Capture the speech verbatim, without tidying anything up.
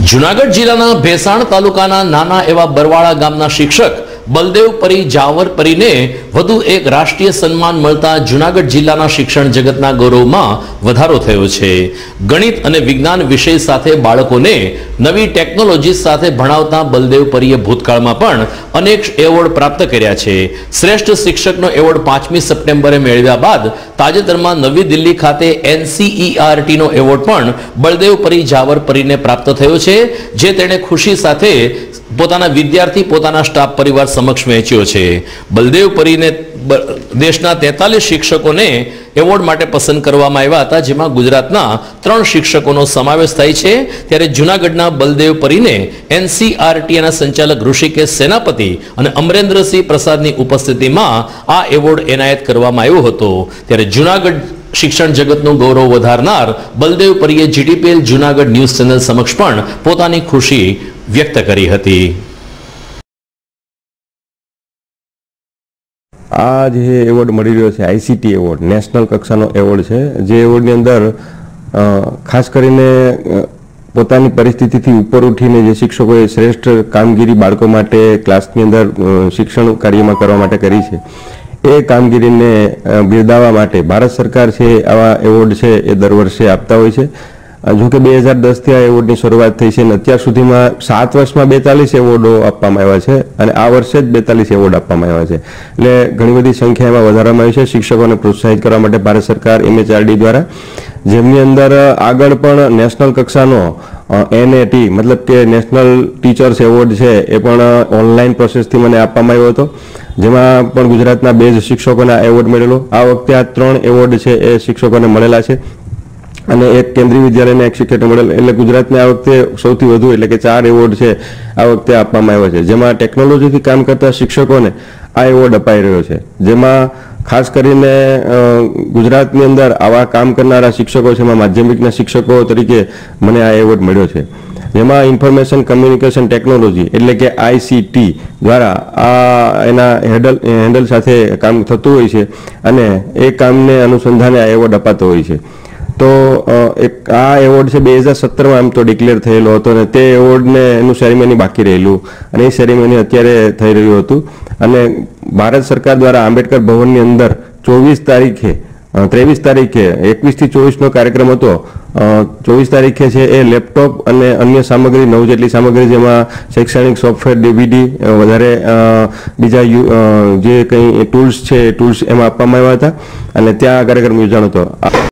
જૂનાગઢ જિલ્લાના ભેસાણ તાલુકાના નાના એવા બરવાળા ગામના શિક્ષક બલદેવ પરી જાવર પરીને વધુ એક રાષ્ટ્રીય સન્માન મળતા જૂનાગઢ જિલ્લાના શિક્ષણ જગતના ગૌરવમાં વધારો થયો છે। ગણિત અને વિજ્ઞાન વિષય સાથે બાળકોને નવી ટેકનોલોજી સાથે ભણાવતા બલદેવ પરીએ ભૂતકાળમાં પણ અનેક એવોર્ડ પ્રાપ્ત કર્યા છે। શ્રેષ્ઠ શિક્ષકનો એવોર્ડ પાંચમી સપ્ટેમ્બરે મેળવ્યા બાદ તાજેતરમાં નવી દિલ્હી ખાતે એનસીઈઆરટી નો એવોર્ડ પણ બલદેવ પરી જાવર પરીને પ્રાપ્ત થયો છે, જે તેણે ખુશી સાથે પોતાના વિદ્યાર્થી પોતાના સ્ટાફ પરિવાર સમક્ષ વહેંચ્યો છે। બલદેવ પરીને દેશના તેતાલીસ શિક્ષકોને એવોર્ડ માટે પસંદ કરવામાં આવ્યા હતા, જેમાં ગુજરાતના ત્રણ શિક્ષકોનો સમાવેશ થાય છે। ત્યારે જૂનાગઢના બલદેવ પરીને એનસીઈઆરટીના સંચાલક ઋષિકેશ સેનાપતિ અને અમરેન્દ્રસિંહ પ્રસાદની ઉપસ્થિતિમાં આ એવોર્ડ એનાયત કરવામાં આવ્યો હતો। ત્યારે જૂનાગઢ શિક્ષણ જગતનું ગૌરવ વધારનાર બલદેવ પરીએ જીટીપીએલ જૂનાગઢ ન્યૂઝ ચેનલ સમક્ષ પણ પોતાની ખુશી વ્યક્ત કરી હતી। આ જે એવોર્ડ મળી રહ્યો છે આઈસીટી એવોર્ડ નેશનલ કક્ષાનો એવોર્ડ છે, જે એવોર્ડની અંદર ખાસ કરીને પોતાની પરિસ્થિતિથી ઉપર ઉઠીને જે શિક્ષકોએ શ્રેષ્ઠ કામગીરી બાળકો માટે ક્લાસની અંદર શિક્ષણ કાર્યમાં કરવા માટે કરી છે, એ કામગીરીને બિરદાવવા માટે ભારત સરકાર છે આવા એવોર્ડ છે એ દર વર્ષે આપતા હોય છે। જોકે બે હજાર દસ થી આ એવોર્ડની શરૂઆત થઈ છે અને અત્યાર સુધીમાં સાત વર્ષમાં બેતાલીસ એવોર્ડો આપવામાં આવ્યા છે અને આ વર્ષે જ બેતાલીસ એવોર્ડ આપવામાં આવ્યા છે। એટલે ઘણી બધી સંખ્યામાં વધારવામાં આવી છે શિક્ષકોને પ્રોત્સાહિત કરવા માટે ભારત સરકાર એમએચઆરડી દ્વારા, જેમની અંદર આગળ પણ નેશનલ કક્ષાનો એનએટી મતલબ કે નેશનલ ટીચર્સ એવોર્ડ છે એ પણ ઓનલાઈન પ્રોસેસથી મને આપવામાં આવ્યો હતો, જેમાં પણ ગુજરાતના બે જ શિક્ષકોને આ એવોર્ડ મળેલો। આ વખતે આ ત્રણ એવોર્ડ છે એ શિક્ષકોને મળેલા છે અને એક કેન્દ્રીય વિદ્યાલયને એક શિક્ષકને મળેલ, એટલે ગુજરાતને આ વખતે સૌથી વધુ એટલે કે ચાર એવોર્ડ છે આ વખતે આપવામાં આવ્યા છે, જેમાં ટેકનોલોજીથી કામ કરતા શિક્ષકોને આ એવોર્ડ અપાઈ રહ્યો છે। જેમાં ખાસ કરીને ગુજરાતની અંદર આવા કામ કરનારા શિક્ષકો છે, એમાં માધ્યમિકના શિક્ષકો તરીકે મને આ એવોર્ડ મળ્યો છે, જેમાં ઇન્ફોર્મેશન કમ્યુનિકેશન ટેકનોલોજી એટલે કે આઈસીટી દ્વારા આ એના હેન્ડલ હેન્ડલ સાથે કામ થતું હોય છે અને એ કામને અનુસંધાને આ એવોર્ડ અપાતો હોય છે। તો એક આ એવોર્ડ છે બે હજાર સત્તરમાં આમ તો ડિક્લેર થયેલો હતો અને તે એવોર્ડને એનું સેરેમની બાકી રહેલું અને એ સેરેમની અત્યારે થઈ રહ્યું હતું અને ભારત સરકાર દ્વારા આંબેડકર ભવનની અંદર ચોવીસ તારીખે ત્રેવીસ તારીખે એકવીસ થી ચોવીસ નો કાર્યક્રમ હતો। ચોવીસ તારીખે છે એ લેપટોપ અને અન્ય સામગ્રી નવ જેટલી સામગ્રી, જેમાં શૈક્ષણિક સોફ્ટવેર, ડીવીડી, વધારે બીજા જે કંઈ ટૂલ્સ છે એ ટૂલ્સ એમાં આપવામાં આવ્યા હતા અને ત્યાં કાર્યક્રમ યોજાનો હતો।